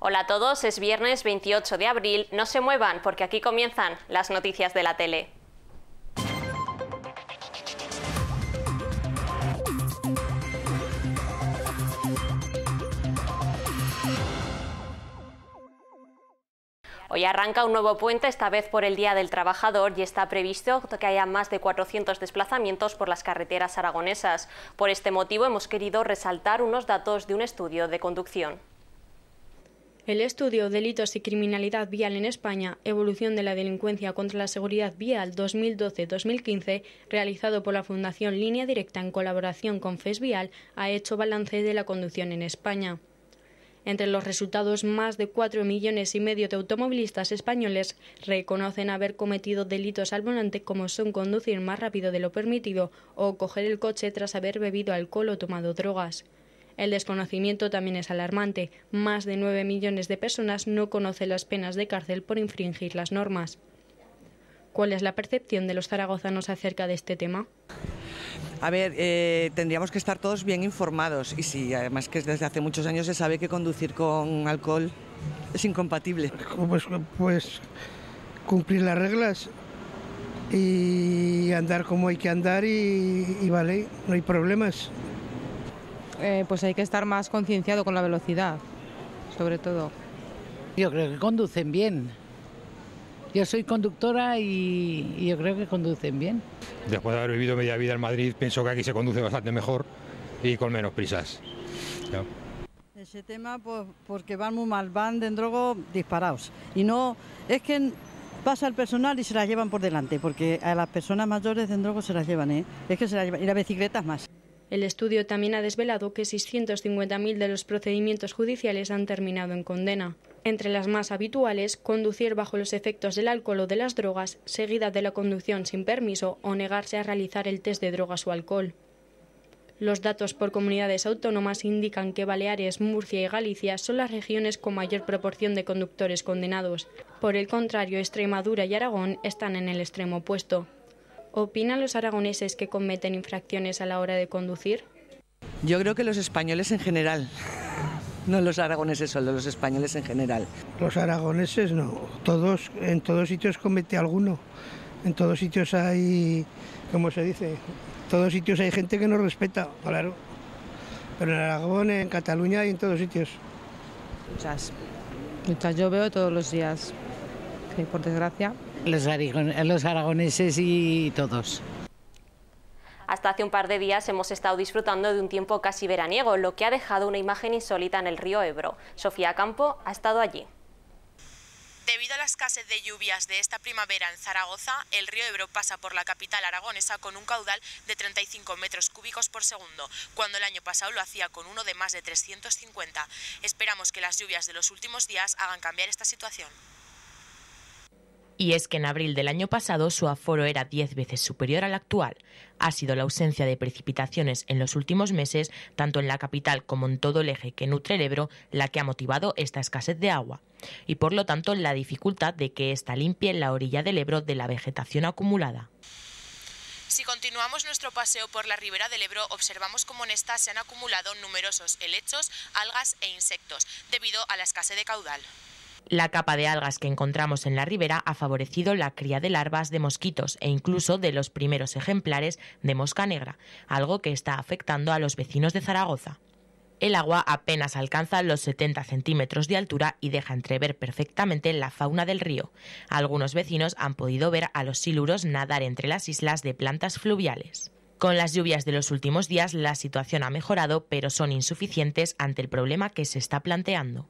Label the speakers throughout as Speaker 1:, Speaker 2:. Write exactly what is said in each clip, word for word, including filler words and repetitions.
Speaker 1: Hola a todos, es viernes veintiocho de abril, no se muevan porque aquí comienzan las noticias de la tele. Hoy arranca un nuevo puente, esta vez por el Día del Trabajador, y está previsto que haya más de cuatrocientos desplazamientos por las carreteras aragonesas. Por este motivo hemos querido resaltar unos datos de un estudio de conducción.
Speaker 2: El estudio Delitos y Criminalidad Vial en España, Evolución de la Delincuencia contra la Seguridad Vial dos mil doce dos mil quince, realizado por la Fundación Línea Directa en colaboración con FESVial, ha hecho balance de la conducción en España. Entre los resultados, más de cuatro millones y medio de automovilistas españoles reconocen haber cometido delitos al volante, como son conducir más rápido de lo permitido o coger el coche tras haber bebido alcohol o tomado drogas. El desconocimiento también es alarmante. Más de nueve millones de personas no conocen las penas de cárcel por infringir las normas. ¿Cuál es la percepción de los zaragozanos acerca de este tema?
Speaker 3: A ver, eh, tendríamos que estar todos bien informados y sí, además que desde hace muchos años se sabe que conducir con alcohol es incompatible.
Speaker 4: Pues, pues cumplir las reglas y andar como hay que andar y, y vale, no hay problemas.
Speaker 5: Eh, pues hay que estar más concienciado con la velocidad, sobre todo.
Speaker 6: Yo creo que conducen bien. Yo soy conductora y, y yo creo que conducen bien.
Speaker 7: Después de haber vivido media vida en Madrid, pienso que aquí se conduce bastante mejor y con menos prisas. ¿No?
Speaker 8: Ese tema, pues porque van muy mal, van de drogo disparados. Y no, es que pasa el personal y se las llevan por delante, porque a las personas mayores de drogo se las llevan, ¿eh? Es que se las llevan, y las bicicletas más.
Speaker 2: El estudio también ha desvelado que seiscientos cincuenta mil de los procedimientos judiciales han terminado en condena. Entre las más habituales, conducir bajo los efectos del alcohol o de las drogas, seguida de la conducción sin permiso o negarse a realizar el test de drogas o alcohol. Los datos por comunidades autónomas indican que Baleares, Murcia y Galicia son las regiones con mayor proporción de conductores condenados. Por el contrario, Extremadura y Aragón están en el extremo opuesto. ¿Opinan los aragoneses que cometen infracciones a la hora de conducir?
Speaker 3: Yo creo que los españoles en general, no los aragoneses solo, los españoles en general.
Speaker 4: Los aragoneses no, todos, en todos sitios comete alguno, en todos sitios hay, ¿cómo se dice? En todos sitios hay gente que no respeta, claro, pero en Aragón, en Cataluña y en todos sitios.
Speaker 5: Muchas, muchas yo veo todos los días, que por desgracia.
Speaker 6: Los, los aragoneses y todos.
Speaker 1: Hasta hace un par de días hemos estado disfrutando de un tiempo casi veraniego, lo que ha dejado una imagen insólita en el río Ebro. Sofía Campo ha estado allí.
Speaker 9: Debido a la escasez de lluvias de esta primavera en Zaragoza, el río Ebro pasa por la capital aragonesa con un caudal de treinta y cinco metros cúbicos por segundo, cuando el año pasado lo hacía con uno de más de trescientos cincuenta. Esperamos que las lluvias de los últimos días hagan cambiar esta situación.
Speaker 10: Y es que en abril del año pasado su aforo era diez veces superior al actual. Ha sido la ausencia de precipitaciones en los últimos meses, tanto en la capital como en todo el eje que nutre el Ebro, la que ha motivado esta escasez de agua. Y por lo tanto la dificultad de que ésta limpie la orilla del Ebro de la vegetación acumulada.
Speaker 9: Si continuamos nuestro paseo por la ribera del Ebro, observamos cómo en esta se han acumulado numerosos helechos, algas e insectos, debido a la escasez de caudal.
Speaker 10: La capa de algas que encontramos en la ribera ha favorecido la cría de larvas de mosquitos e incluso de los primeros ejemplares de mosca negra, algo que está afectando a los vecinos de Zaragoza. El agua apenas alcanza los setenta centímetros de altura y deja entrever perfectamente la fauna del río. Algunos vecinos han podido ver a los siluros nadar entre las islas de plantas fluviales. Con las lluvias de los últimos días la situación ha mejorado, pero son insuficientes ante el problema que se está planteando.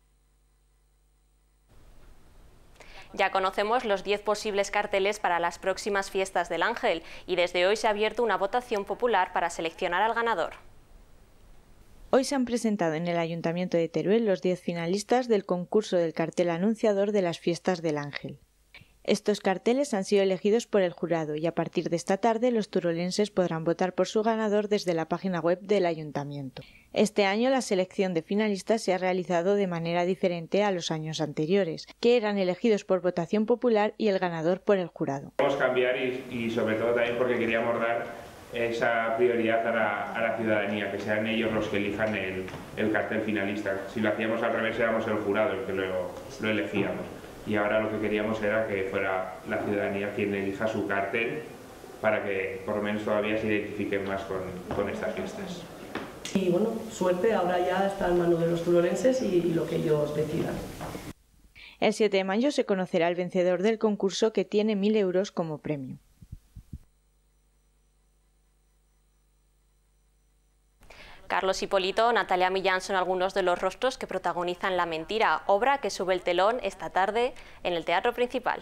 Speaker 1: Ya conocemos los diez posibles carteles para las próximas fiestas del Ángel y desde hoy se ha abierto una votación popular para seleccionar al ganador.
Speaker 11: Hoy se han presentado en el Ayuntamiento de Teruel los diez finalistas del concurso del cartel anunciador de las fiestas del Ángel. Estos carteles han sido elegidos por el jurado y a partir de esta tarde los turolenses podrán votar por su ganador desde la página web del Ayuntamiento. Este año la selección de finalistas se ha realizado de manera diferente a los años anteriores, que eran elegidos por votación popular y el ganador por el jurado.
Speaker 12: Queremos cambiar y, y sobre todo también porque queríamos dar esa prioridad a la, a la ciudadanía, que sean ellos los que elijan el, el cartel finalista. Si lo hacíamos al revés éramos el jurado el que lo, lo elegíamos, y ahora lo que queríamos era que fuera la ciudadanía quien elija su cartel para que por lo menos todavía se identifiquen más con, con estas fiestas.
Speaker 13: Y bueno, suerte, ahora ya está en manos de los turolenses y, y lo que ellos decidan.
Speaker 11: El siete de mayo se conocerá el vencedor del concurso, que tiene mil euros como premio.
Speaker 1: Carlos Hipólito, Natalia Millán son algunos de los rostros que protagonizan La mentira, obra que sube el telón esta tarde en el Teatro Principal.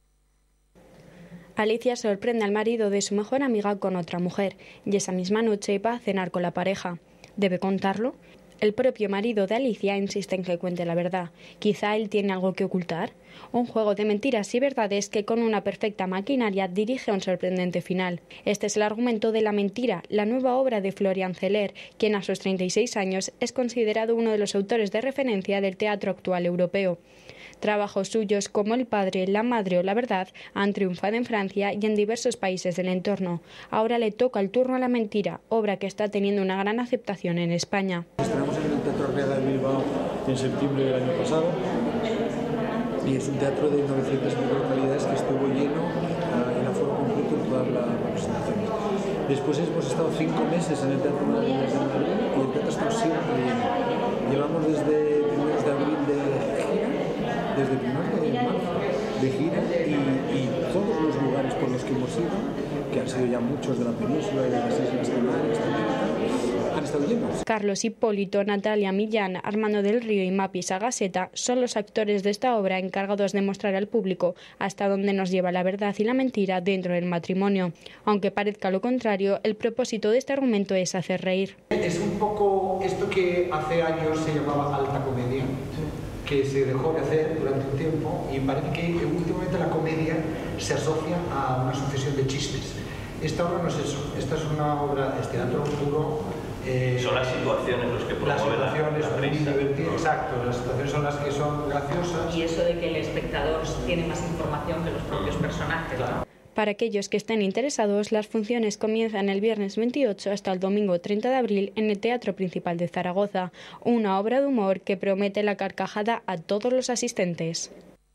Speaker 2: Alicia sorprende al marido de su mejor amiga con otra mujer y esa misma noche va a cenar con la pareja. ¿Debe contarlo? El propio marido de Alicia insiste en que cuente la verdad. ¿Quizá él tiene algo que ocultar? Un juego de mentiras y verdades que con una perfecta maquinaria dirige a un sorprendente final. Este es el argumento de La mentira, la nueva obra de Florian Zeller, quien a sus treinta y seis años es considerado uno de los autores de referencia del teatro actual europeo. Trabajos suyos como El padre, La madre o La verdad han triunfado en Francia y en diversos países del entorno. Ahora le toca el turno a La mentira, obra que está teniendo una gran aceptación en España.
Speaker 14: Estrenamos en el Teatro Arriaga de Bilbao en septiembre del año pasado y es un teatro de novecientas localidades que estuvo lleno en aforo completo en todas las representaciones. Después hemos estado cinco meses en el Teatro Maravillas de Madrid y el teatro está siempre lleno. Llevamos desde primeros de abril de gira, desde primeros de marzo de gira y, y todos los lugares por los que hemos ido, que han sido ya muchos de la península y de las Islas Canarias también, han estado llenos.
Speaker 2: Carlos Hipólito, Natalia Millán, Armando del Río y Mapi Sagaseta son los actores de esta obra encargados de mostrar al público hasta dónde nos lleva la verdad y la mentira dentro del matrimonio. Aunque parezca lo contrario, el propósito de este argumento es hacer reír.
Speaker 15: Es un poco esto que hace años se llamaba alta comedia, que se dejó de hacer durante un tiempo y parece que últimamente la comedia se asocia a una sucesión de chistes. Esta obra no es eso, esta es una obra, es teatro puro.
Speaker 16: Eh, son las situaciones los que promueven
Speaker 15: las situaciones
Speaker 16: la prensa.
Speaker 15: Exacto, las situaciones son las que son graciosas.
Speaker 17: Y eso de que el espectador tiene más información que los propios personajes, ¿no?
Speaker 2: Para aquellos que estén interesados, las funciones comienzan el viernes veintiocho hasta el domingo treinta de abril en el Teatro Principal de Zaragoza, una obra de humor que promete la carcajada a todos los asistentes.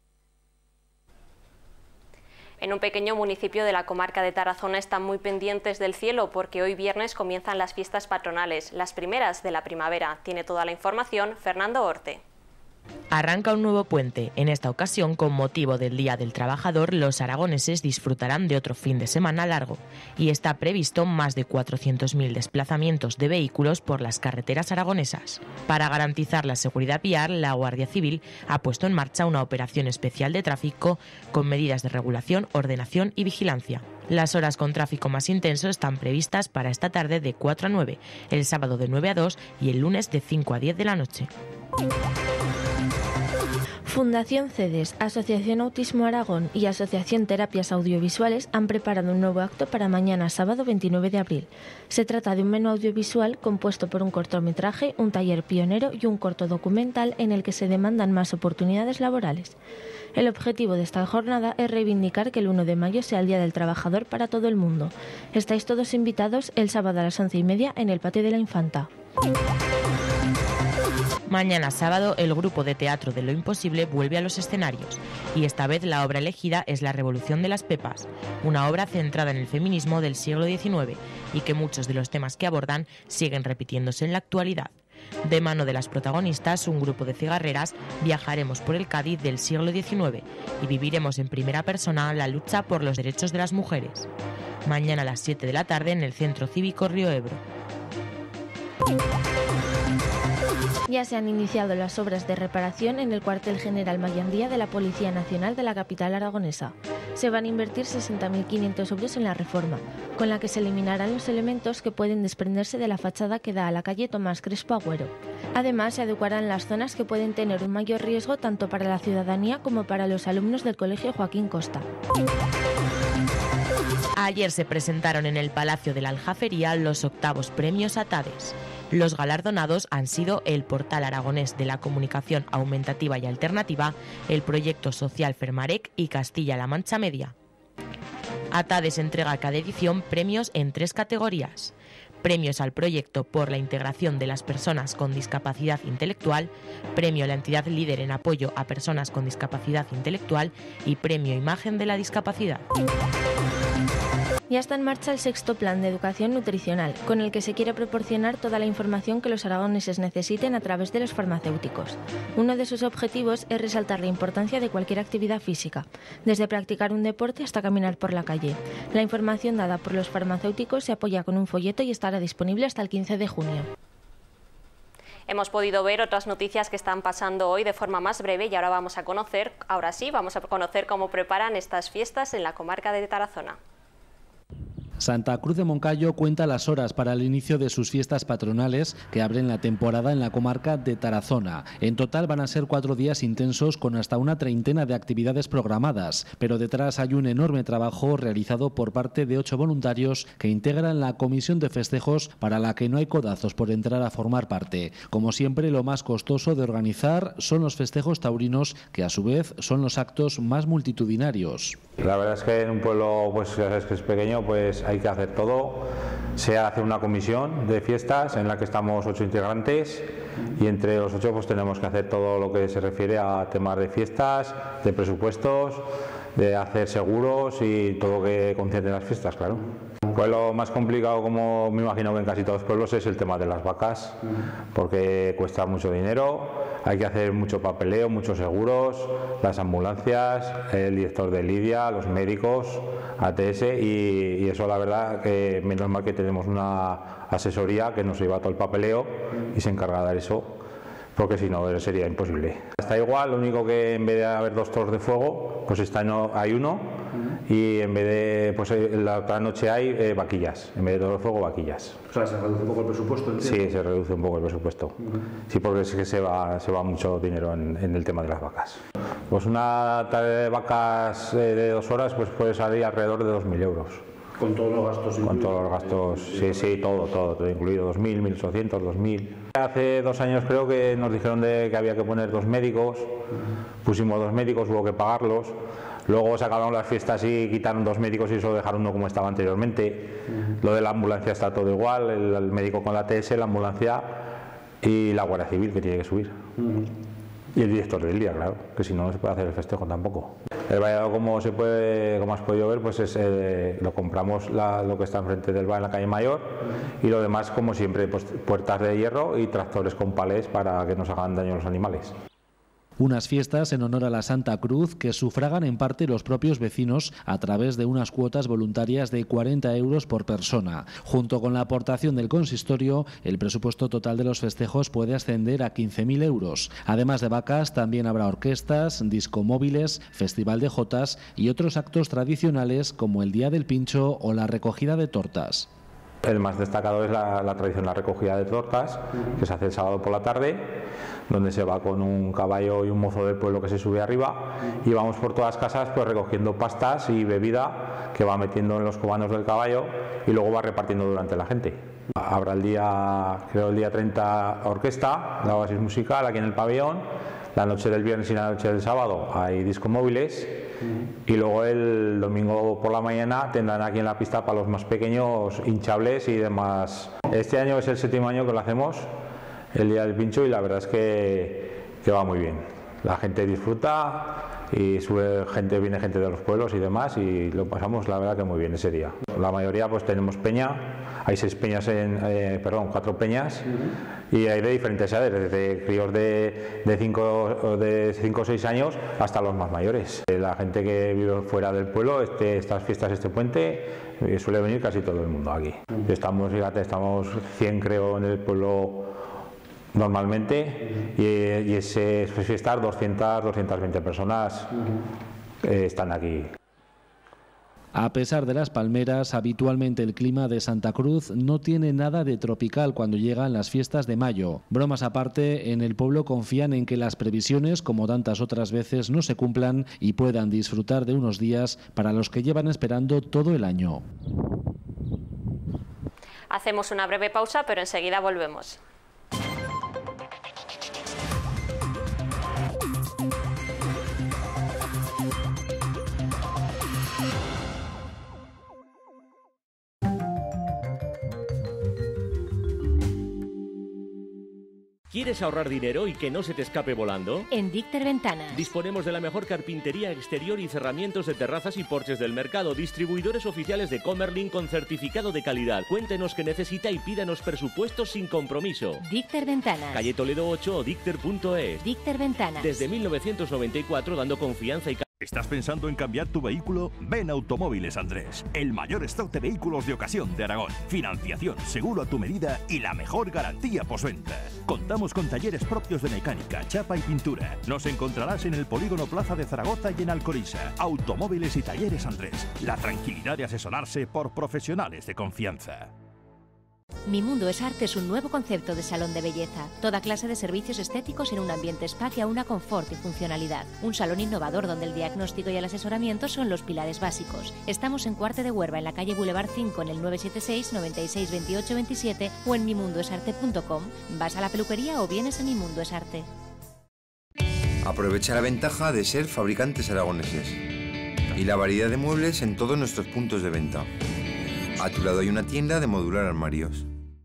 Speaker 1: En un pequeño municipio de la comarca de Tarazona están muy pendientes del cielo porque hoy viernes comienzan las fiestas patronales, las primeras de la primavera. Tiene toda la información Fernando Orte.
Speaker 10: Arranca un nuevo puente. En esta ocasión, con motivo del Día del Trabajador, los aragoneses disfrutarán de otro fin de semana largo y está previsto más de cuatrocientos mil desplazamientos de vehículos por las carreteras aragonesas. Para garantizar la seguridad vial, la Guardia Civil ha puesto en marcha una operación especial de tráfico con medidas de regulación, ordenación y vigilancia. Las horas con tráfico más intenso están previstas para esta tarde de cuatro a nueve, el sábado de nueve a dos y el lunes de cinco a diez de la noche.
Speaker 18: Fundación CEDES, Asociación Autismo Aragón y Asociación Terapias Audiovisuales han preparado un nuevo acto para mañana sábado veintinueve de abril. Se trata de un menú audiovisual compuesto por un cortometraje, un taller pionero y un corto documental en el que se demandan más oportunidades laborales. El objetivo de esta jornada es reivindicar que el uno de mayo sea el Día del Trabajador para todo el mundo. Estáis todos invitados el sábado a las once y media en el Patio de la Infanta.
Speaker 10: Mañana sábado, el grupo de teatro de Lo Imposible vuelve a los escenarios y esta vez la obra elegida es La Revolución de las Pepas, una obra centrada en el feminismo del siglo diecinueve y que muchos de los temas que abordan siguen repitiéndose en la actualidad. De mano de las protagonistas, un grupo de cigarreras, viajaremos por el Cádiz del siglo diecinueve y viviremos en primera persona la lucha por los derechos de las mujeres. Mañana a las siete de la tarde en el Centro Cívico Río Ebro.
Speaker 18: Ya se han iniciado las obras de reparación en el cuartel general Mayandía de la Policía Nacional de la capital aragonesa. Se van a invertir sesenta mil quinientos euros en la reforma, con la que se eliminarán los elementos que pueden desprenderse de la fachada que da a la calle Tomás Crespo Agüero. Además, se adecuarán las zonas que pueden tener un mayor riesgo tanto para la ciudadanía como para los alumnos del Colegio Joaquín Costa.
Speaker 10: Ayer se presentaron en el Palacio de la Aljafería los octavos premios ATADES. Los galardonados han sido el Portal Aragonés de la Comunicación Aumentativa y Alternativa, el Proyecto Social Fermarec y Castilla-La Mancha Media. ATADES entrega a cada edición premios en tres categorías: premios al proyecto por la integración de las personas con discapacidad intelectual, premio a la entidad líder en apoyo a personas con discapacidad intelectual y premio Imagen de la Discapacidad.
Speaker 18: Ya está en marcha el sexto plan de educación nutricional, con el que se quiere proporcionar toda la información que los aragoneses necesiten a través de los farmacéuticos. Uno de sus objetivos es resaltar la importancia de cualquier actividad física, desde practicar un deporte hasta caminar por la calle. La información dada por los farmacéuticos se apoya con un folleto y estará disponible hasta el quince de junio.
Speaker 1: Hemos podido ver otras noticias que están pasando hoy de forma más breve y ahora vamos a conocer, ahora sí, vamos a conocer cómo preparan estas fiestas en la comarca de Tarazona.
Speaker 19: Santa Cruz de Moncayo cuenta las horas para el inicio de sus fiestas patronales que abren la temporada en la comarca de Tarazona. En total van a ser cuatro días intensos con hasta una treintena de actividades programadas, pero detrás hay un enorme trabajo realizado por parte de ocho voluntarios que integran la comisión de festejos, para la que no hay codazos por entrar a formar parte. Como siempre, lo más costoso de organizar son los festejos taurinos, que a su vez son los actos más multitudinarios.
Speaker 20: La verdad es que en un pueblo pues es que es pequeño, pues hay que hacer todo. Se hace una comisión de fiestas en la que estamos ocho integrantes y entre los ocho pues tenemos que hacer todo lo que se refiere a temas de fiestas, de presupuestos, de hacer seguros y todo lo que concierne las fiestas, claro. Pues lo más complicado, como me imagino que en casi todos los pueblos, es el tema de las vacas, porque cuesta mucho dinero, hay que hacer mucho papeleo, muchos seguros, las ambulancias, el director de lidia, los médicos, A T S y, y eso la verdad que menos mal que tenemos una asesoría que nos lleva todo el papeleo y se encarga de dar eso, porque si no sería imposible. Está igual, lo único que en vez de haber dos toros de fuego, pues está no, hay uno y en vez de, pues la otra noche hay eh, vaquillas, en vez de toros de fuego, vaquillas.
Speaker 21: O sea, ¿se reduce un poco el presupuesto? ¿Entiendes?
Speaker 20: Sí, se reduce un poco el presupuesto. Uh-huh. Sí, porque es que se va, se va mucho dinero en, en el tema de las vacas. Pues una tarde de vacas eh, de dos horas pues puede salir alrededor de dos mil euros.
Speaker 21: Con todos los gastos incluidos.
Speaker 20: Con todos los gastos, sí, sí, todo, todo, todo incluido, dos mil, mil ochocientos, dos mil. Hace dos años creo que nos dijeron de que había que poner dos médicos, pusimos dos médicos, hubo que pagarlos, luego se acabaron las fiestas y quitaron dos médicos y solo dejaron uno como estaba anteriormente. Uh-huh. Lo de la ambulancia está todo igual, el, el médico con la A T S, la ambulancia y la Guardia Civil que tiene que subir. Uh-huh. Y el director del día, claro, que si no, no se puede hacer el festejo tampoco. El vallado, como se puede, como has podido ver, pues es, eh, lo compramos la, lo que está enfrente del bar en la calle Mayor, y lo demás, como siempre, pues puertas de hierro y tractores con palés para que no se hagan daño a los animales.
Speaker 19: Unas fiestas en honor a la Santa Cruz que sufragan en parte los propios vecinos a través de unas cuotas voluntarias de cuarenta euros por persona. Junto con la aportación del consistorio, el presupuesto total de los festejos puede ascender a quince mil euros. Además de vacas, también habrá orquestas, discomóviles, festival de jotas y otros actos tradicionales como el Día del Pincho o la recogida de tortas.
Speaker 20: El más destacado es la, la tradicional recogida de tortas, que se hace el sábado por la tarde, donde se va con un caballo y un mozo del pueblo que se sube arriba y vamos por todas las casas pues recogiendo pastas y bebida que va metiendo en los cobanos del caballo y luego va repartiendo durante la gente. Habrá el día, creo el día treinta, orquesta, la oasis musical aquí en el pabellón. La noche del viernes y la noche del sábado hay discomóviles y luego el domingo por la mañana tendrán aquí en la pista para los más pequeños hinchables y demás. Este año es el séptimo año que lo hacemos, el Día del Pincho, y la verdad es que, que va muy bien. La gente disfruta y sube gente, viene gente de los pueblos y demás y lo pasamos la verdad que muy bien ese día. La mayoría pues tenemos peña, hay seis peñas, en, eh, perdón, cuatro peñas uh-huh. y hay de diferentes edades, desde críos de cinco de cinco o seis años hasta los más mayores. La gente que vive fuera del pueblo, este, estas fiestas, este puente, eh, suele venir casi todo el mundo aquí. Uh-huh. Estamos, fíjate, estamos cien creo en el pueblo normalmente uh-huh. y, y ese fiestas doscientas, doscientas veinte personas uh-huh. eh, están aquí.
Speaker 19: A pesar de las palmeras, habitualmente el clima de Santa Cruz no tiene nada de tropical cuando llegan las fiestas de mayo. Bromas aparte, en el pueblo confían en que las previsiones, como tantas otras veces, no se cumplan y puedan disfrutar de unos días para los que llevan esperando todo el año.
Speaker 1: Hacemos una breve pausa, pero enseguida volvemos.
Speaker 7: ¿Quieres ahorrar dinero y que no se te escape volando?
Speaker 22: En Dicter Ventanas.
Speaker 7: Disponemos de la mejor carpintería exterior y cerramientos de terrazas y porches del mercado. Distribuidores oficiales de Comerlin con certificado de calidad. Cuéntenos qué necesita y pídanos presupuestos sin compromiso.
Speaker 22: Dicter Ventanas.
Speaker 7: Calle Toledo ocho o dicter punto es.
Speaker 22: Dicter Ventanas.
Speaker 7: Desde mil novecientos noventa y cuatro dando confianza y calidad.
Speaker 23: ¿Estás pensando en cambiar tu vehículo? Ven a Automóviles Andrés, el mayor stock de vehículos de ocasión de Aragón. Financiación, seguro a tu medida y la mejor garantía postventa. Contamos con talleres propios de mecánica, chapa y pintura. Nos encontrarás en el Polígono Plaza de Zaragoza y en Alcorisa. Automóviles y Talleres Andrés, la tranquilidad de asesorarse por profesionales de confianza.
Speaker 22: Mi Mundo es Arte es un nuevo concepto de salón de belleza. Toda clase de servicios estéticos en un ambiente spa que aúna confort y funcionalidad. Un salón innovador donde el diagnóstico y el asesoramiento son los pilares básicos. Estamos en Cuarte de Huerva, en la calle Boulevard cinco, en el nueve siete seis, noventa y seis, veintiocho veintisiete o en mi mundo es arte punto com. ¿Vas a la peluquería o vienes a Mi Mundo es Arte?
Speaker 24: Aprovecha la ventaja de ser fabricantes aragoneses y la variedad de muebles en todos nuestros puntos de venta. A tu lado hay una tienda de Modular Armarios.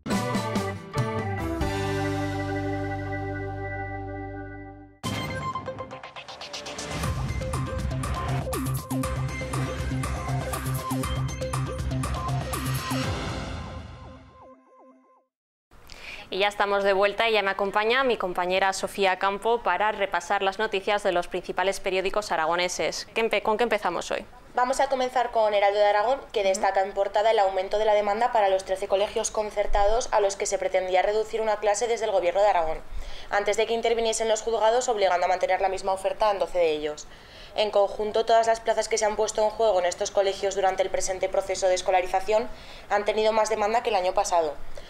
Speaker 1: Y ya estamos de vuelta y ya me acompaña mi compañera Sofía Campo para repasar las noticias de los principales periódicos aragoneses. ¿Con qué empezamos hoy?
Speaker 25: Vamos a comenzar con Heraldo de Aragón, que destaca en portada el aumento de la demanda para los trece colegios concertados a los que se pretendía reducir una clase desde el Gobierno de Aragón, antes de que interviniesen los juzgados obligando a mantener la misma oferta en doce de ellos. En conjunto, todas las plazas que se han puesto en juego en estos colegios durante el presente proceso de escolarización han tenido más demanda que el año pasado.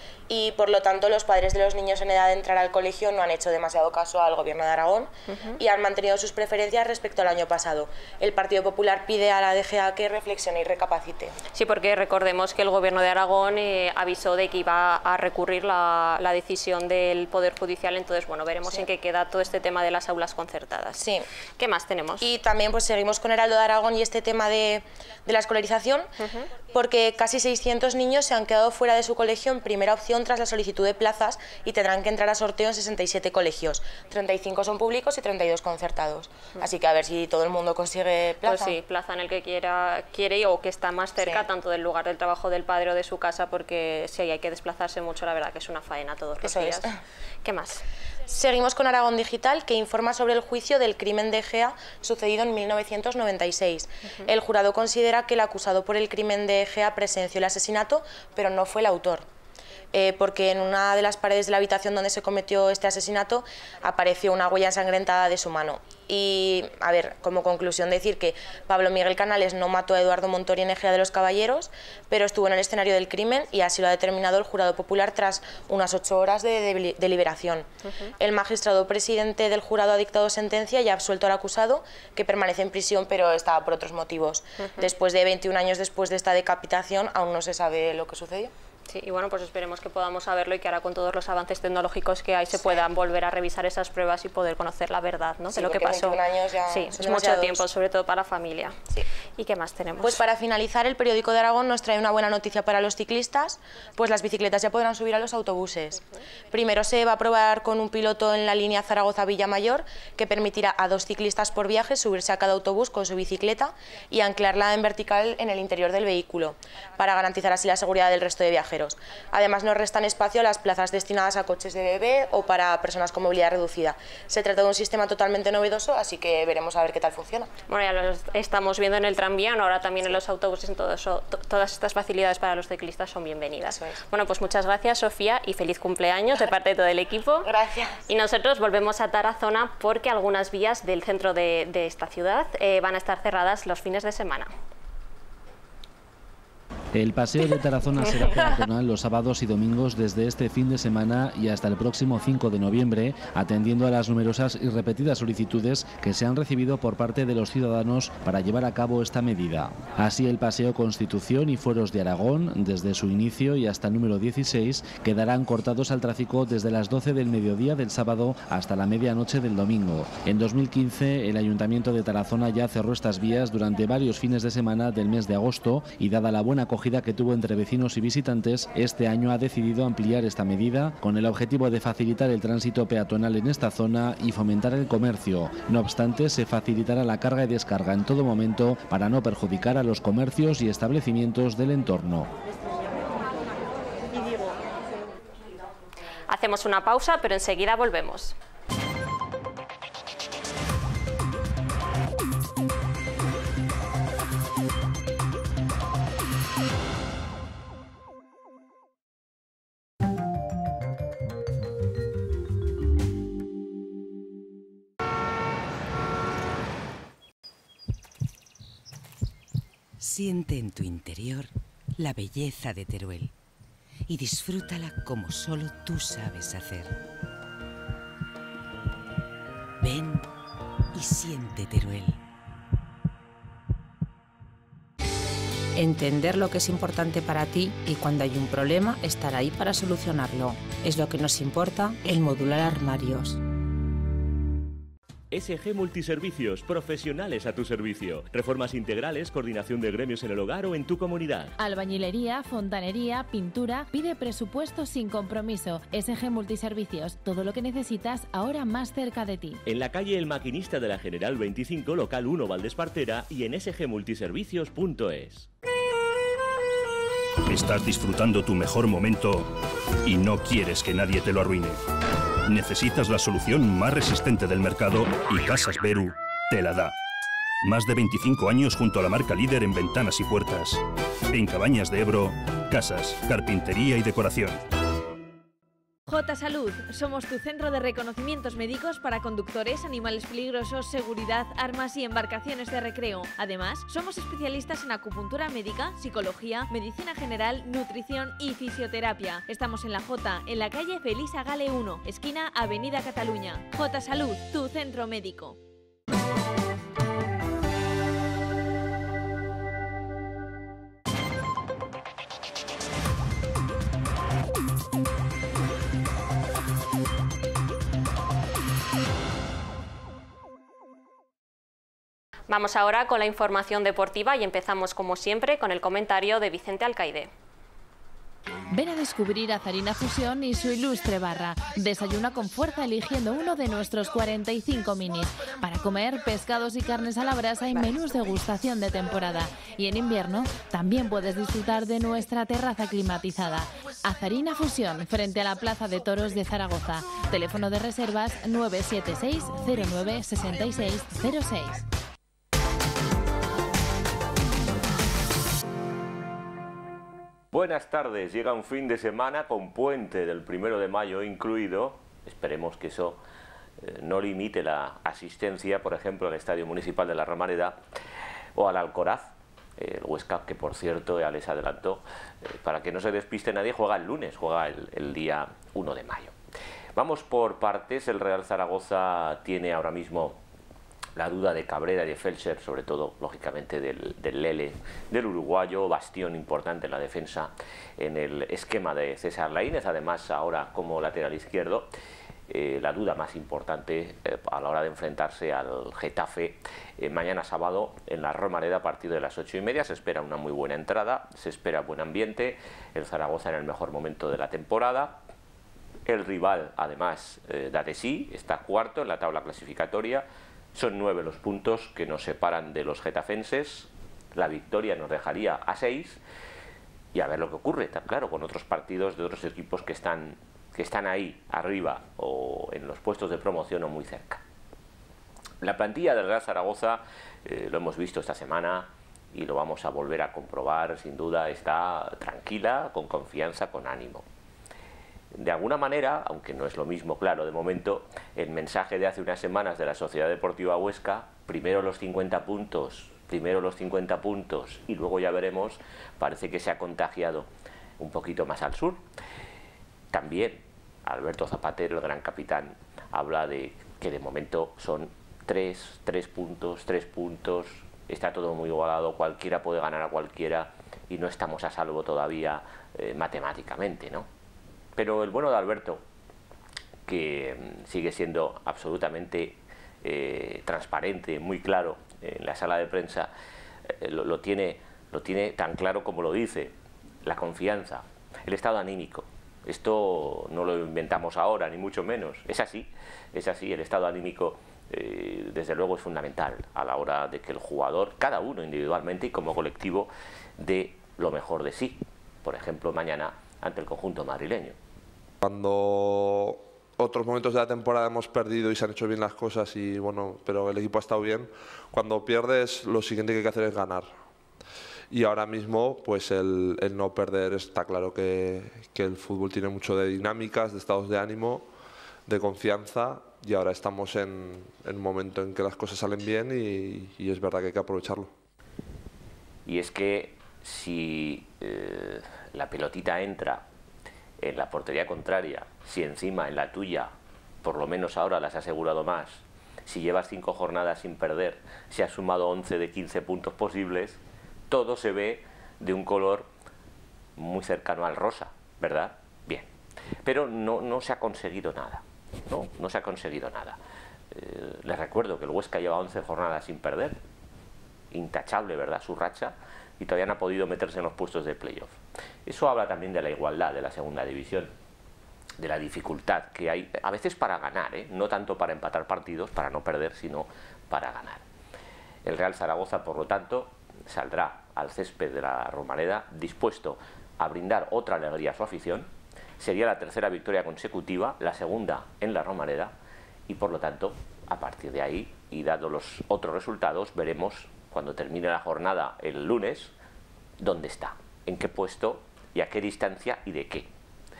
Speaker 25: Y por lo tanto los padres de los niños en edad de entrar al colegio no han hecho demasiado caso al Gobierno de Aragón uh-huh. y han mantenido sus preferencias respecto al año pasado. El Partido Popular pide a la D G A que reflexione y recapacite.
Speaker 1: Sí, porque recordemos que el Gobierno de Aragón eh, avisó de que iba a recurrir la, la decisión del Poder Judicial, entonces bueno, veremos sí. en qué queda todo este tema de las aulas concertadas.
Speaker 25: Sí.
Speaker 1: ¿Qué más tenemos?
Speaker 25: Y también pues seguimos con Heraldo de Aragón y este tema de, de la escolarización, uh-huh. porque casi seiscientos niños se han quedado fuera de su colegio en primera opción tras la solicitud de plazas y tendrán que entrar a sorteo en sesenta y siete colegios. treinta y cinco son públicos y treinta y dos concertados. Así que a ver si todo el mundo consigue plaza.
Speaker 1: Pues sí, plaza en el que quiera quiere o que está más cerca, sí. tanto del lugar del trabajo del padre o de su casa, porque si hay que desplazarse mucho, la verdad que es una faena todos los
Speaker 25: Eso
Speaker 1: días.
Speaker 25: Es.
Speaker 1: ¿Qué más?
Speaker 25: Seguimos con Aragón Digital, que informa sobre el juicio del crimen de Egea sucedido en mil novecientos noventa y seis. Uh-huh. El jurado considera que el acusado por el crimen de Egea presenció el asesinato, pero no fue el autor. Eh, porque en una de las paredes de la habitación donde se cometió este asesinato apareció una huella ensangrentada de su mano. Y, a ver, como conclusión decir que Pablo Miguel Canales no mató a Eduardo Montori en Egea de los Caballeros, pero estuvo en el escenario del crimen y así lo ha determinado el jurado popular tras unas ocho horas de, de deliberación. Uh-huh. El magistrado presidente del jurado ha dictado sentencia y ha absuelto al acusado, que permanece en prisión pero está por otros motivos. Uh-huh. Después de veintiún años después de esta decapitación aún no se sabe lo que sucedió.
Speaker 1: Sí, y bueno, pues esperemos que podamos saberlo y que ahora con todos los avances tecnológicos que hay se sí. puedan volver a revisar esas pruebas y poder conocer la verdad, ¿no?
Speaker 25: Sí,
Speaker 1: de lo que pasó.
Speaker 25: años ya
Speaker 1: sí, es mucho tiempo, sobre todo para la familia.
Speaker 25: Sí.
Speaker 1: ¿Y qué más tenemos?
Speaker 25: Pues para finalizar, el periódico de Aragón nos trae una buena noticia para los ciclistas, pues las bicicletas ya podrán subir a los autobuses. Uh-huh. Primero se va a probar con un piloto en la línea Zaragoza-Villamayor que permitirá a dos ciclistas por viaje subirse a cada autobús con su bicicleta y anclarla en vertical en el interior del vehículo, para garantizar así la seguridad del resto de viajeros. Además, no restan espacio a las plazas destinadas a coches de bebé o para personas con movilidad reducida. Se trata de un sistema totalmente novedoso, así que veremos a ver qué tal funciona.
Speaker 1: Bueno, ya lo estamos viendo en el tranvía, ahora también sí. en los autobuses, en todo eso, todas estas facilidades para los ciclistas son bienvenidas.
Speaker 25: Eso es.
Speaker 1: Bueno, pues muchas gracias, Sofía, y feliz cumpleaños de parte de todo el equipo.
Speaker 25: Gracias.
Speaker 1: Y nosotros volvemos a Tarazona porque algunas vías del centro de, de esta ciudad eh, van a estar cerradas los fines de semana.
Speaker 19: El paseo de Tarazona será peatonal los sábados y domingos desde este fin de semana y hasta el próximo cinco de noviembre, atendiendo a las numerosas y repetidas solicitudes que se han recibido por parte de los ciudadanos para llevar a cabo esta medida. Así, el paseo Constitución y Fueros de Aragón, desde su inicio y hasta el número dieciséis, quedarán cortados al tráfico desde las doce del mediodía del sábado hasta la medianoche del domingo. En dos mil quince, el Ayuntamiento de Tarazona ya cerró estas vías durante varios fines de semana del mes de agosto y, dada la buena acogida acogida que tuvo entre vecinos y visitantes, este año ha decidido ampliar esta medida con el objetivo de facilitar el tránsito peatonal en esta zona y fomentar el comercio. No obstante, se facilitará la carga y descarga en todo momento para no perjudicar a los comercios y establecimientos del entorno.
Speaker 1: Hacemos una pausa, pero enseguida volvemos.
Speaker 3: Siente en tu interior la belleza de Teruel y disfrútala como solo tú sabes hacer. Ven y siente Teruel.
Speaker 4: Entender lo que es importante para ti y cuando hay un problema, estar ahí para solucionarlo. Es lo que nos importa el Modular Armarios.
Speaker 7: S G Multiservicios, profesionales a tu servicio. Reformas integrales, coordinación de gremios en el hogar o en tu comunidad.
Speaker 5: Albañilería, fontanería, pintura. Pide presupuesto sin compromiso. S G Multiservicios, todo lo que necesitas ahora más cerca de ti.
Speaker 7: En la calle El Maquinista de la General veinticinco, local uno, Valdespartera, y en s g multiservicios punto es.
Speaker 23: Estás disfrutando tu mejor momento y no quieres que nadie te lo arruine. Necesitas la solución más resistente del mercado y Casas Beru te la da. Más de veinticinco años junto a la marca líder en ventanas y puertas. En Cabañas de Ebro, casas, carpintería y decoración.
Speaker 5: J Salud, somos tu centro de reconocimientos médicos para conductores, animales peligrosos, seguridad, armas y embarcaciones de recreo. Además, somos especialistas en acupuntura médica, psicología, medicina general, nutrición y fisioterapia. Estamos en la J, en la calle Felisa Gale uno, esquina Avenida Cataluña. J Salud, tu centro médico.
Speaker 1: Vamos ahora con la información deportiva y empezamos como siempre con el comentario de Vicente Alcaide.
Speaker 5: Ven a descubrir Azarina Fusión y su ilustre barra. Desayuna con fuerza eligiendo uno de nuestros cuarenta y cinco minis. Para comer pescados y carnes a la brasa y menús de degustación de temporada. Y en invierno también puedes disfrutar de nuestra terraza climatizada. Azarina Fusión, frente a la Plaza de Toros de Zaragoza. Teléfono de reservas nueve siete seis cero nueve seis seis cero seis.
Speaker 7: Buenas tardes, llega un fin de semana con puente del primero de mayo incluido. Esperemos que eso eh, no limite la asistencia, por ejemplo, al Estadio Municipal de la Romareda o al Alcoraz. El Huesca, que por cierto ya les adelantó, eh, para que no se despiste nadie, juega el lunes, juega el, el día uno de mayo. Vamos por partes. El Real Zaragoza tiene ahora mismo la duda de Cabrera y de Felser, sobre todo, lógicamente, del, del Lele, del uruguayo, bastión importante en la defensa en el esquema de César Laínez, además ahora como lateral izquierdo. Eh, la duda más importante eh, a la hora de enfrentarse al Getafe eh, mañana sábado en la Romareda a partir de las ocho y media. Se espera una muy buena entrada, se espera buen ambiente, el Zaragoza en el mejor momento de la temporada. El rival además eh, da de sí, está cuarto en la tabla clasificatoria. Son nueve los puntos que nos separan de los getafenses. La victoria nos dejaría a seis y a ver lo que ocurre, está claro, con otros partidos de otros equipos que están, que están ahí arriba o en los puestos de promoción o muy cerca. La plantilla del Real Zaragoza, eh, lo hemos visto esta semana y lo vamos a volver a comprobar, sin duda está tranquila, con confianza, con ánimo. De alguna manera, aunque no es lo mismo, claro, de momento, el mensaje de hace unas semanas de la Sociedad Deportiva Huesca, primero los cincuenta puntos, primero los cincuenta puntos y luego ya veremos, parece que se ha contagiado un poquito más al sur. También Alberto Zapatero, el gran capitán, habla de que de momento son tres, tres puntos, tres puntos, está todo muy igualado, cualquiera puede ganar a cualquiera y no estamos a salvo todavía eh, matemáticamente, ¿no? Pero el bueno de Alberto, que sigue siendo absolutamente eh, transparente, muy claro en la sala de prensa, eh, lo, lo, tiene, lo tiene tan claro como lo dice, la confianza, el estado anímico. Esto no lo inventamos ahora, ni mucho menos, es así, es así, el estado anímico eh, desde luego es fundamental a la hora de que el jugador, cada uno individualmente y como colectivo, dé lo mejor de sí, por ejemplo mañana ante el conjunto madrileño.
Speaker 6: Cuando otros momentos de la temporada hemos perdido y se han hecho bien las cosas, y bueno, pero el equipo ha estado bien, cuando pierdes lo siguiente que hay que hacer es ganar. Y ahora mismo pues el, el no perder, está claro que, que el fútbol tiene mucho de dinámicas, de estados de ánimo, de confianza, y ahora estamos en, en un momento en que las cosas salen bien y, y es verdad que hay que aprovecharlo.
Speaker 7: Y es que si eh, la pelotita entra en la portería contraria, si encima en la tuya, por lo menos ahora las has asegurado más, si llevas cinco jornadas sin perder, si has sumado once de quince puntos posibles, todo se ve de un color muy cercano al rosa, ¿verdad? Bien, pero no, no se ha conseguido nada, no, no se ha conseguido nada. Eh, les recuerdo que el Huesca lleva once jornadas sin perder, intachable, ¿verdad?, su racha, y todavía no ha podido meterse en los puestos de playoff. Eso habla también de la igualdad de la segunda división, de la dificultad que hay, a veces para ganar, ¿eh? No tanto para empatar partidos, para no perder, sino para ganar. El Real Zaragoza, por lo tanto, saldrá al césped de la Romareda dispuesto a brindar otra alegría a su afición. Sería la tercera victoria consecutiva, la segunda en la Romareda, y por lo tanto, a partir de ahí, y dado los otros resultados, veremos cuando termine la jornada el lunes dónde está, en qué puesto y a qué distancia y de qué.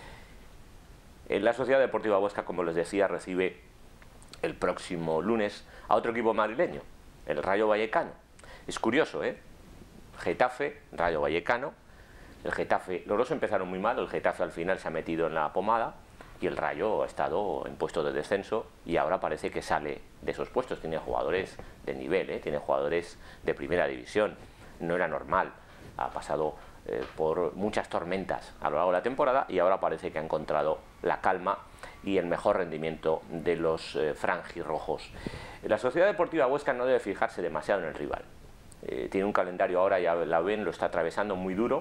Speaker 7: En la Sociedad Deportiva Huesca, como les decía, recibe el próximo lunes a otro equipo madrileño, el Rayo Vallecano. Es curioso, ¿eh? Getafe, Rayo Vallecano. El Getafe, los dos empezaron muy mal, el Getafe al final se ha metido en la pomada y el Rayo ha estado en puesto de descenso y ahora parece que sale de esos puestos. Tiene jugadores de nivel, ¿eh? Tiene jugadores de primera división. No era normal, ha pasado eh, por muchas tormentas a lo largo de la temporada y ahora parece que ha encontrado la calma y el mejor rendimiento de los eh, franjirrojos. La Sociedad Deportiva Huesca no debe fijarse demasiado en el rival. Eh, tiene un calendario ahora, ya la ven, lo está atravesando muy duro.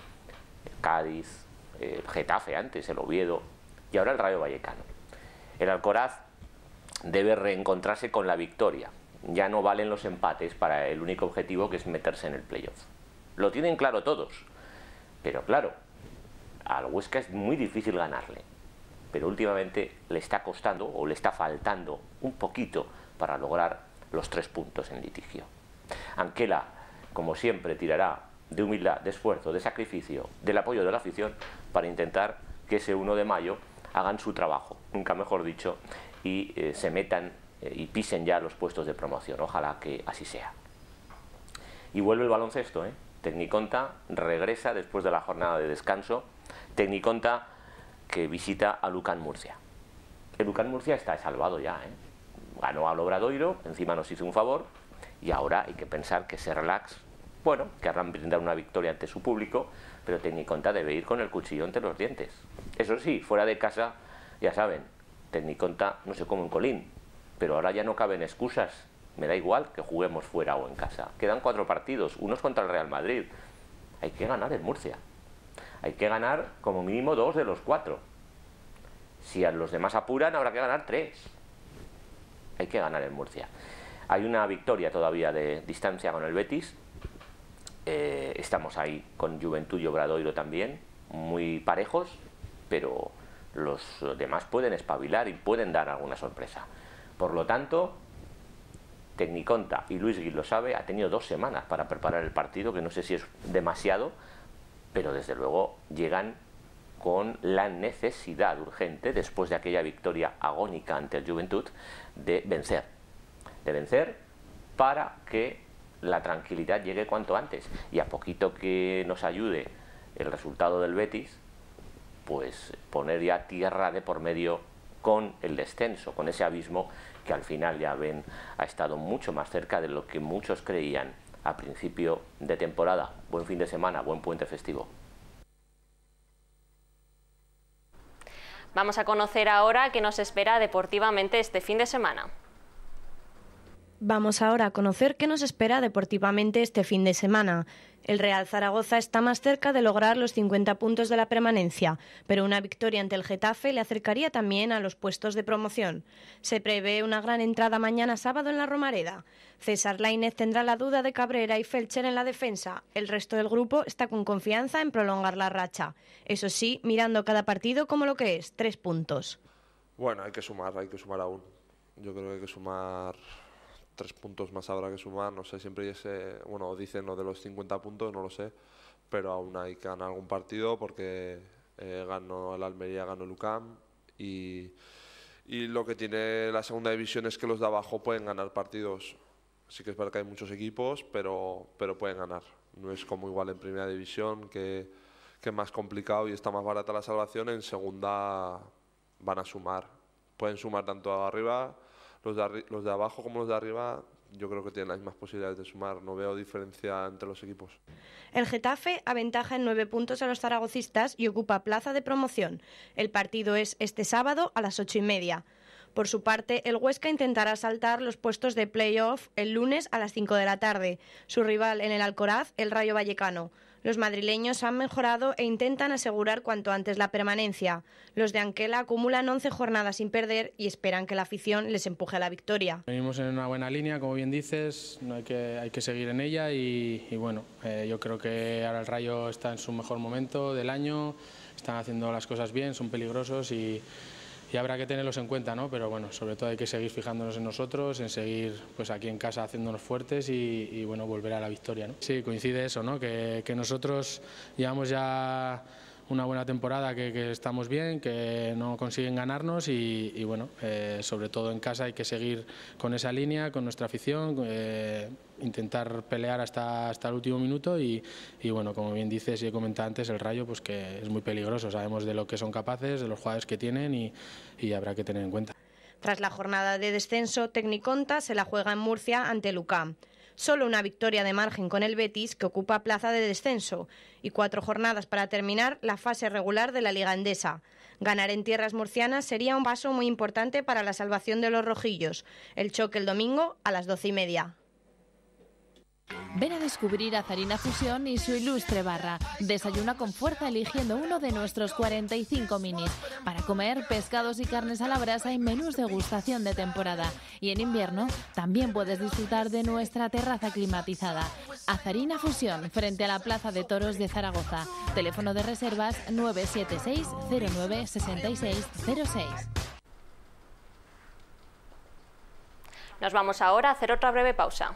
Speaker 7: Cádiz, eh, Getafe antes, el Oviedo y ahora el Rayo Vallecano. El Alcoraz debe reencontrarse con la victoria. Ya no valen los empates para el único objetivo, que es meterse en el playoff. Lo tienen claro todos, pero claro, al Huesca es muy difícil ganarle, pero últimamente le está costando o le está faltando un poquito para lograr los tres puntos en litigio. Anquela, como siempre, tirará de humildad, de esfuerzo, de sacrificio, del apoyo de la afición para intentar que ese uno de mayo hagan su trabajo, nunca mejor dicho, y eh, se metan eh, y pisen ya los puestos de promoción. Ojalá que así sea. Y vuelve el baloncesto, ¿eh? Tecniconta regresa después de la jornada de descanso. Tecniconta que visita a Lucan Murcia. El Lucan Murcia está salvado ya, ¿eh? Ganó al Obradoiro, encima nos hizo un favor, y ahora hay que pensar que se relax. Bueno, querrán brindar una victoria ante su público, pero Tecniconta debe ir con el cuchillo entre los dientes. Eso sí, fuera de casa, ya saben, Tecniconta no se come un colín, pero ahora ya no caben excusas. Me da igual que juguemos fuera o en casa. Quedan cuatro partidos, unos contra el Real Madrid. Hay que ganar en Murcia. Hay que ganar como mínimo dos de los cuatro. Si a los demás apuran, habrá que ganar tres. Hay que ganar en Murcia. Hay una victoria todavía de distancia con el Betis. Eh, estamos ahí con Juventud y Obradoiro también, muy parejos, pero los demás pueden espabilar y pueden dar alguna sorpresa. Por lo tanto, Tecniconta, y Luis Gil lo sabe, ha tenido dos semanas para preparar el partido, que no sé si es demasiado, pero desde luego llegan con la necesidad urgente, después de aquella victoria agónica ante el Juventud, de vencer. De vencer para que la tranquilidad llegue cuanto antes. Y a poquito que nos ayude el resultado del Betis, pues poner ya tierra de por medio con el descenso, con ese abismo que al final, ya ven, ha estado mucho más cerca de lo que muchos creían a principio de temporada. Buen fin de semana, buen puente festivo.
Speaker 1: Vamos a conocer ahora qué nos espera deportivamente este fin de semana.
Speaker 18: Vamos ahora a conocer qué nos espera deportivamente este fin de semana. El Real Zaragoza está más cerca de lograr los cincuenta puntos de la permanencia, pero una victoria ante el Getafe le acercaría también a los puestos de promoción. Se prevé una gran entrada mañana sábado en la Romareda. César Lainez tendrá la duda de Cabrera y Felcher en la defensa. El resto del grupo está con confianza en prolongar la racha. Eso sí, mirando cada partido como lo que es, tres puntos.
Speaker 6: Bueno, hay que sumar, hay que sumar aún. Yo creo que hay que sumar tres puntos más habrá que sumar, no sé, siempre ese, bueno, dicen lo de los cincuenta puntos, no lo sé, pero aún hay que ganar algún partido porque eh, ganó el Almería, ganó el U C A M y, y lo que tiene la segunda división es que los de abajo pueden ganar partidos. Sí que es verdad que hay muchos equipos, pero, pero pueden ganar. No es como igual en primera división, que, que es más complicado y está más barata la salvación. En segunda van a sumar. Pueden sumar tanto arriba, los de, los de abajo como los de arriba. Yo creo que tienen las mismas posibilidades de sumar. No veo diferencia entre los equipos.
Speaker 18: El Getafe aventaja en nueve puntos a los zaragocistas y ocupa plaza de promoción. El partido es este sábado a las ocho y media. Por su parte, el Huesca intentará saltar los puestos de play-off el lunes a las cinco de la tarde. Su rival en el Alcoraz, el Rayo Vallecano. Los madrileños han mejorado e intentan asegurar cuanto antes la permanencia. Los de Anquela acumulan once jornadas sin perder y esperan que la afición les empuje a la victoria.
Speaker 8: Venimos en una buena línea, como bien dices, no hay que, hay que seguir en ella y, y bueno, eh, yo creo que ahora el Rayo está en su mejor momento del año, están haciendo las cosas bien, son peligrosos y... y habrá que tenerlos en cuenta, ¿no? Pero bueno, sobre todo hay que seguir fijándonos en nosotros, en seguir pues aquí en casa haciéndonos fuertes y, y bueno, volver a la victoria, ¿no? Sí, coincide eso, ¿no? Que, que nosotros llevamos ya una buena temporada, que, que estamos bien, que no consiguen ganarnos y, y bueno, eh, sobre todo en casa hay que seguir con esa línea, con nuestra afición, eh, intentar pelear hasta, hasta el último minuto y, y bueno, como bien dices y he comentado antes, el Rayo pues que es muy peligroso, sabemos de lo que son capaces, de los jugadores que tienen y, y habrá que tener en cuenta.
Speaker 18: Tras la jornada de descenso, Tecniconta se la juega en Murcia ante el U C A M. Solo una victoria de margen con el Betis, que ocupa plaza de descenso, y cuatro jornadas para terminar la fase regular de la Liga Endesa. Ganar en tierras murcianas sería un paso muy importante para la salvación de los rojillos. El choque el domingo a las doce y media.
Speaker 5: Ven a descubrir Azarina Fusión y su ilustre barra. Desayuna con fuerza eligiendo uno de nuestros cuarenta y cinco minis. Para comer pescados y carnes a la brasa y menús de degustación de temporada. Y en invierno también puedes disfrutar de nuestra terraza climatizada. Azarina Fusión, frente a la Plaza de Toros de Zaragoza. Teléfono de reservas nueve siete seis cero nueve seis seis cero seis.
Speaker 1: Nos vamos ahora a hacer otra breve pausa.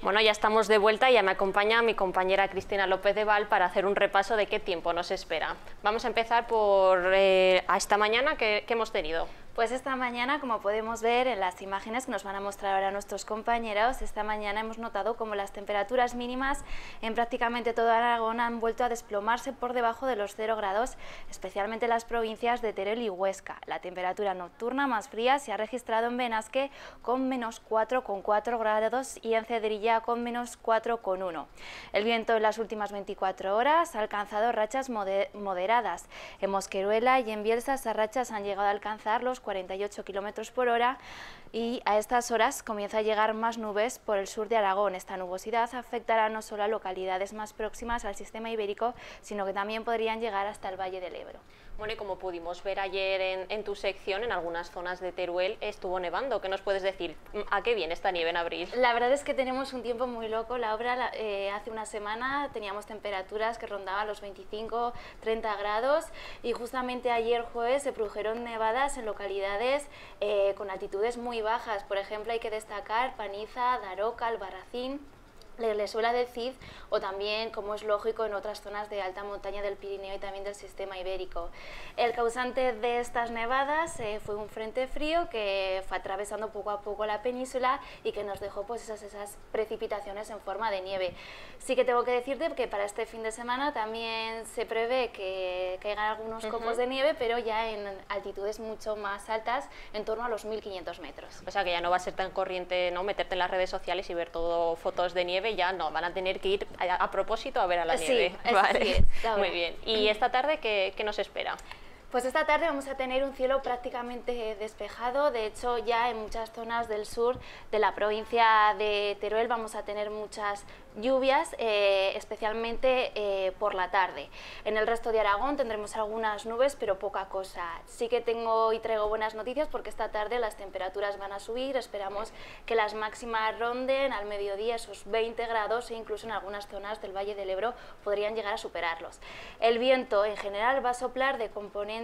Speaker 1: Bueno, ya estamos de vuelta y ya me acompaña mi compañera Cristina López de Val para hacer un repaso de qué tiempo nos espera. Vamos a empezar por eh, a esta mañana que, que hemos tenido.
Speaker 9: Pues esta mañana, como podemos ver en las imágenes que nos van a mostrar ahora nuestros compañeros, esta mañana hemos notado como las temperaturas mínimas en prácticamente todo Aragón han vuelto a desplomarse por debajo de los cero grados, especialmente en las provincias de Teruel y Huesca. La temperatura nocturna más fría se ha registrado en Benasque con menos cuatro coma cuatro grados y en Cedrilla con menos cuatro coma uno. El viento en las últimas veinticuatro horas ha alcanzado rachas moder moderadas. En Mosqueruela y en Bielsa esas rachas han llegado a alcanzar los cuarenta y ocho kilómetros por hora y a estas horas comienza a llegar más nubes por el sur de Aragón. Esta nubosidad afectará no solo a localidades más próximas al sistema ibérico, sino que también podrían llegar hasta el Valle del Ebro.
Speaker 1: Bueno, y como pudimos ver ayer en, en tu sección, en algunas zonas de Teruel estuvo nevando. ¿Qué nos puedes decir? ¿A qué viene esta nieve en abril?
Speaker 9: La verdad es que tenemos un tiempo muy loco. La obra eh, hace una semana teníamos temperaturas que rondaban los veinticinco a treinta grados y justamente ayer jueves se produjeron nevadas en localidades eh, con altitudes muy bajas. Por ejemplo, hay que destacar Paniza, Daroca, Albarracín, Lesuela del Cid o también, como es lógico, en otras zonas de alta montaña del Pirineo y también del sistema ibérico. El causante de estas nevadas eh, fue un frente frío que fue atravesando poco a poco la península y que nos dejó pues esas, esas precipitaciones en forma de nieve. Sí que tengo que decirte que para este fin de semana también se prevé que caigan algunos uh-huh. copos de nieve, pero ya en altitudes mucho más altas, en torno a los mil quinientos metros.
Speaker 1: O sea que ya no va a ser tan corriente, ¿no?, meterte en las redes sociales y ver todo fotos de nieve. Ya no, van a tener que ir a, a propósito a ver a la nieve.
Speaker 9: Sí,
Speaker 1: vale.
Speaker 9: sí es,
Speaker 1: muy bien. ¿Y esta tarde qué, qué nos espera?
Speaker 9: Pues esta tarde vamos a tener un cielo prácticamente despejado. De hecho, ya en muchas zonas del sur de la provincia de Teruel vamos a tener muchas lluvias, eh, especialmente eh, por la tarde. En el resto de Aragón tendremos algunas nubes, pero poca cosa. Sí que tengo y traigo buenas noticias porque esta tarde las temperaturas van a subir. Esperamos que las máximas ronden al mediodía esos veinte grados e incluso en algunas zonas del Valle del Ebro podrían llegar a superarlos. El viento en general va a soplar de componente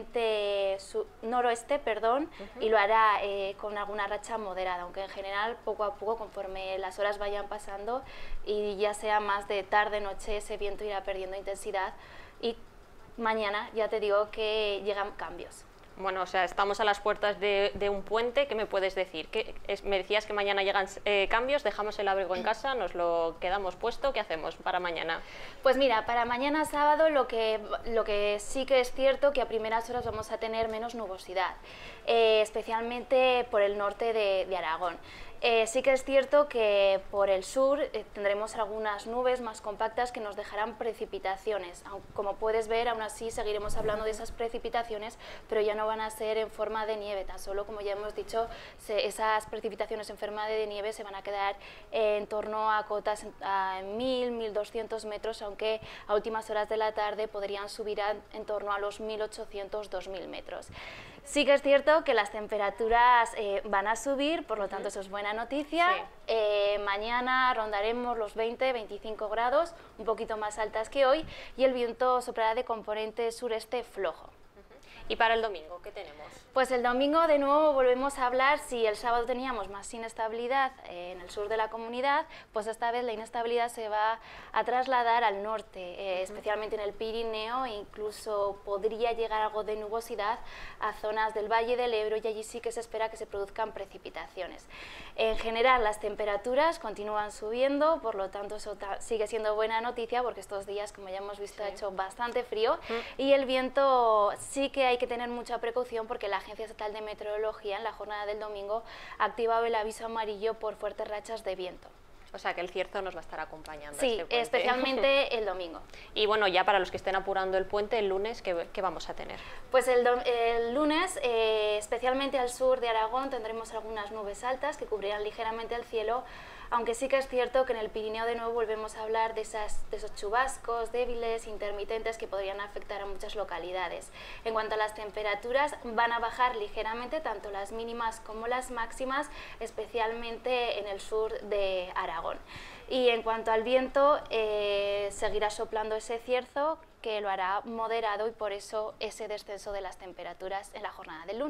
Speaker 9: noroeste, perdón, uh-huh. y lo hará eh, con alguna racha moderada, aunque en general poco a poco, conforme las horas vayan pasando y ya sea más de tarde-noche, ese viento irá perdiendo intensidad y mañana ya te digo que llegan cambios.
Speaker 1: Bueno, o sea, estamos a las puertas de, de un puente. ¿Qué me puedes decir? ¿Qué, es, me decías que mañana llegan eh, cambios, dejamos el abrigo en casa, nos lo quedamos puesto, ¿qué hacemos para mañana?
Speaker 9: Pues mira, para mañana sábado lo que, lo que sí que es cierto que a primeras horas vamos a tener menos nubosidad, eh, especialmente por el norte de, de Aragón. Eh, sí que es cierto que por el sur eh, tendremos algunas nubes más compactas que nos dejarán precipitaciones. Como puedes ver, aún así seguiremos hablando de esas precipitaciones, pero ya no van a ser en forma de nieve, tan solo, como ya hemos dicho, se, esas precipitaciones en forma de nieve se van a quedar eh, en torno a cotas a mil, mil doscientos metros, aunque a últimas horas de la tarde podrían subir a, en torno a los mil ochocientos, dos mil metros. Sí que es cierto que las temperaturas eh, van a subir, por lo tanto eso es buena noticia. Sí. Eh, mañana rondaremos los veinte a veinticinco grados, un poquito más altas que hoy, y el viento soplará de componente sureste flojo.
Speaker 1: ¿Y para el domingo qué tenemos?
Speaker 9: Pues el domingo de nuevo volvemos a hablar. Si el sábado teníamos más inestabilidad eh, en el sur de la comunidad, pues esta vez la inestabilidad se va a trasladar al norte, eh, uh-huh. especialmente en el Pirineo, e incluso podría llegar algo de nubosidad a zonas del Valle del Ebro, y allí sí que se espera que se produzcan precipitaciones. En general las temperaturas continúan subiendo, por lo tanto eso sigue siendo buena noticia porque estos días, como ya hemos visto, sí. ha hecho bastante frío, uh-huh. y el viento sí que hay que tener mucha precaución porque la Agencia Estatal de Meteorología en la jornada del domingo ha activado el aviso amarillo por fuertes rachas de viento.
Speaker 1: O sea que el cierzo nos va a estar acompañando.
Speaker 9: Sí,
Speaker 1: este
Speaker 9: especialmente el domingo.
Speaker 1: Y bueno, ya para los que estén apurando el puente, el lunes, ¿qué, qué vamos a tener?
Speaker 9: Pues el, el lunes, eh, especialmente al sur de Aragón, tendremos algunas nubes altas que cubrirán ligeramente el cielo, aunque sí que es cierto que en el Pirineo de nuevo volvemos a hablar de, esas, de esos chubascos débiles, intermitentes, que podrían afectar a muchas localidades. En cuanto a las temperaturas, van a bajar ligeramente tanto las mínimas como las máximas, especialmente en el sur de Aragón. Y en cuanto al viento, eh, seguirá soplando ese cierzo que lo hará moderado y por eso ese descenso de las temperaturas en la jornada del lunes.
Speaker 1: O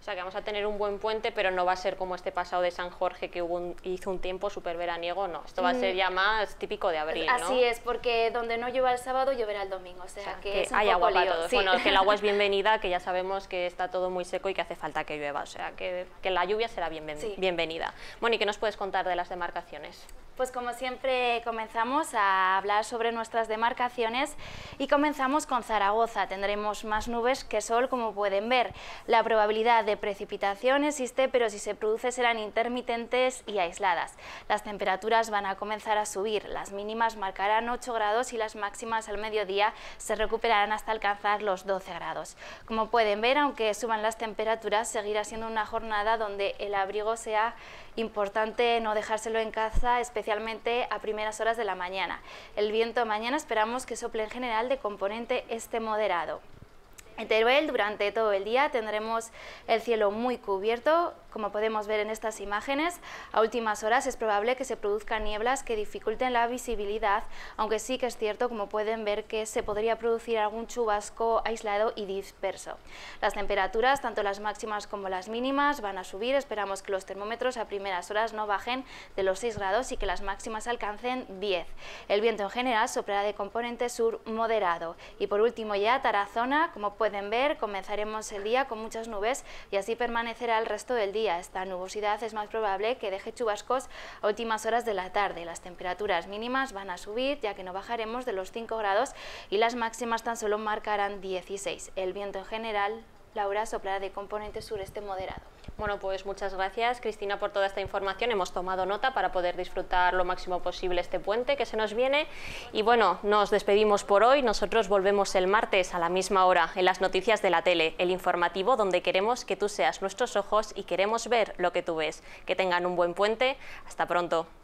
Speaker 1: O sea que vamos a tener un buen puente, pero no va a ser como este pasado de San Jorge, que hubo un, hizo un tiempo súper veraniego, no. Esto va a ser ya más típico de abril, ¿no?
Speaker 9: Así es, porque donde no llueva el sábado, lloverá el domingo, o sea, o sea que,
Speaker 1: que
Speaker 9: es un
Speaker 1: hay
Speaker 9: poco
Speaker 1: agua
Speaker 9: lío.
Speaker 1: para todos.
Speaker 9: Sí.
Speaker 1: Bueno, que el agua es bienvenida, que ya sabemos que está todo muy seco y que hace falta que llueva, o sea que, que la lluvia será bienven
Speaker 9: sí.
Speaker 1: bienvenida. Bueno, ¿y qué nos puedes contar de las demarcaciones?
Speaker 9: Pues como siempre comenzamos a hablar sobre nuestras demarcaciones y comenzamos con Zaragoza. Tendremos más nubes que sol, como pueden ver. La probabilidad de precipitación existe, pero si se produce serán intermitentes y aisladas. Las temperaturas van a comenzar a subir. Las mínimas marcarán ocho grados y las máximas al mediodía se recuperarán hasta alcanzar los doce grados. Como pueden ver, aunque suban las temperaturas, seguirá siendo una jornada donde el abrigo sea importante no dejárselo en casa, especialmente a primeras horas de la mañana. El viento mañana esperamos que sople en general de componente este moderado. En Teruel durante todo el día tendremos el cielo muy cubierto, como podemos ver en estas imágenes. A últimas horas es probable que se produzcan nieblas que dificulten la visibilidad, aunque sí que es cierto, como pueden ver, que se podría producir algún chubasco aislado y disperso. Las temperaturas, tanto las máximas como las mínimas, van a subir. Esperamos que los termómetros a primeras horas no bajen de los seis grados y que las máximas alcancen diez. El viento en general soplará de componente sur moderado. Y por último ya Tarazona, como pueden ver, comenzaremos el día con muchas nubes y así permanecerá el resto del día. Esta nubosidad es más probable que deje chubascos a últimas horas de la tarde. Las temperaturas mínimas van a subir, ya que no bajaremos de los cinco grados y las máximas tan solo marcarán dieciséis. El viento en general, Laura, soplará de componente sureste moderado.
Speaker 1: Bueno, pues muchas gracias, Cristina, por toda esta información. Hemos tomado nota para poder disfrutar lo máximo posible este puente que se nos viene. Y bueno, nos despedimos por hoy. Nosotros volvemos el martes a la misma hora en las noticias de la tele, el informativo donde queremos que tú seas nuestros ojos y queremos ver lo que tú ves. Que tengan un buen puente. Hasta pronto.